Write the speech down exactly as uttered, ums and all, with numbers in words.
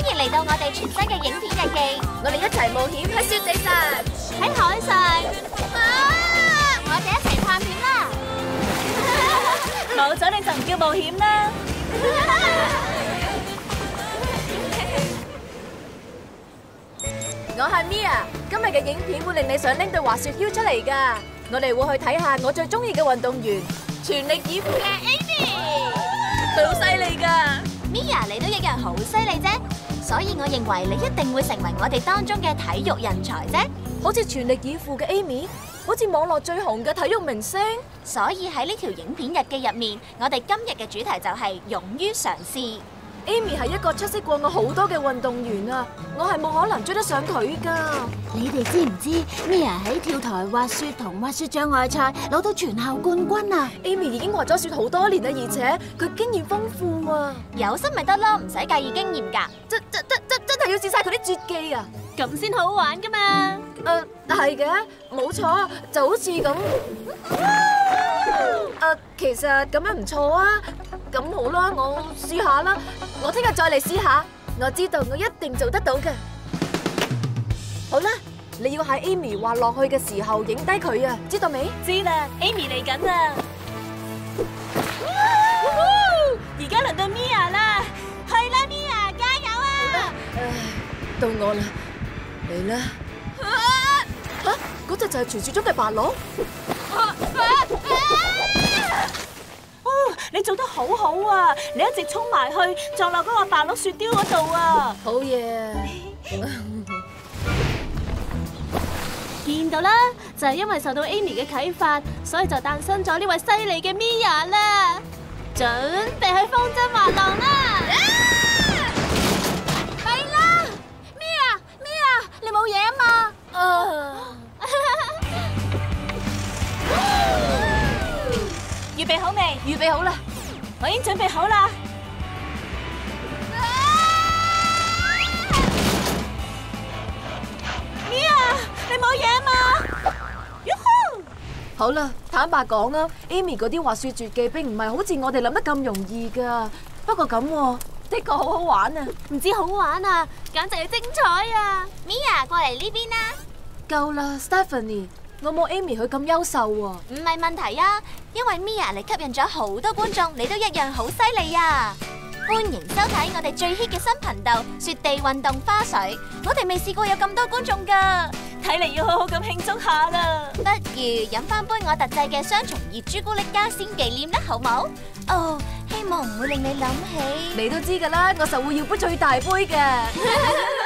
歡迎嚟到我哋全新嘅影片日記， 我哋一齊冒險喺雪地上， 喺海上，啊！我哋一齊探險啦！ 冇咗你就唔叫冒險啦！ 我係 Mia，今日嘅影片會令你想拎對滑雪橇出嚟㗎。我哋會去睇下我最中意嘅運動員，全力以赴嘅 Amy， 好犀利㗎。 Mia， 你都一樣好犀利啫，所以我認為你一定會成為我哋當中嘅體育人才啫。 好似全力以赴嘅 Amy， 好似網絡最紅嘅體育明星。 所以喺呢條影片日記入面，我哋今日嘅主題就係勇於嘗試。 Amy 係一個出色過我好多嘅運動員啊，我係冇可能追得上佢㗎。 你哋知唔知 Mia 喺跳台滑雪同滑雪障礙賽攞到全校冠軍啊 ？Amy 已經滑咗雪好多年啦，而且佢經驗豐富啊。 有心咪得咯，唔使介意經驗㗎。 真真真真真係要試晒佢啲絕技啊！ 咁先好玩㗎嘛。 誒，係嘅，冇錯，就好似咁。誒，其實咁樣唔錯啊。咁好啦，我試下啦。我聽日再嚟試下。我知道我一定做得到嘅。好啦，你要喺 Amy 滑落去嘅時候影低佢啊，知道未？ 知啦 ，Amy 嚟緊啦。而家輪到 Mia 啦，去啦 Mia， 加油啊！ 唉，到我啦，嚟啦！吓，嗰隻就係傳說中嘅白鹿。 你做得好好啊！你一直衝埋去撞落嗰個白鹿雪雕嗰度啊！ 好嘢！ 見到啦，就係因為受到 Amy 嘅啟發，所以就誕生咗呢位犀利嘅 Mia 啦！準備去風箏滑浪啦！ 嚟啦 ，Mia Mia， 你冇嘢啊嘛？ 啊！ 預備好未？ 預備好啦！ 我已經準備好啦。Mia， 你冇嘢嘛？ 好啦，坦白講啦 ，Amy 嗰啲滑雪絕技並唔係好似我哋諗得咁容易噶。不過咁，的確好好玩啊！ 唔知好玩啊，簡直係精彩啊 ！Mia， 過嚟呢邊啦。 夠啦 ，Stephanie， 我冇 Amy 佢咁優秀啊。 唔係問題啊，因為 Mia 你吸引咗好多觀眾，你都一樣好犀利啊！歡迎收睇我哋最 hit 嘅新頻道《雪地運動花絮》，我哋未試過有咁多觀眾噶， 睇嚟要好好咁慶祝下啦！ 不如飲翻杯我特製嘅雙重熱朱古力加鮮紀念啦，好冇？哦，希望唔會令你諗起。 你都知噶啦，我實會要杯最大杯嘅。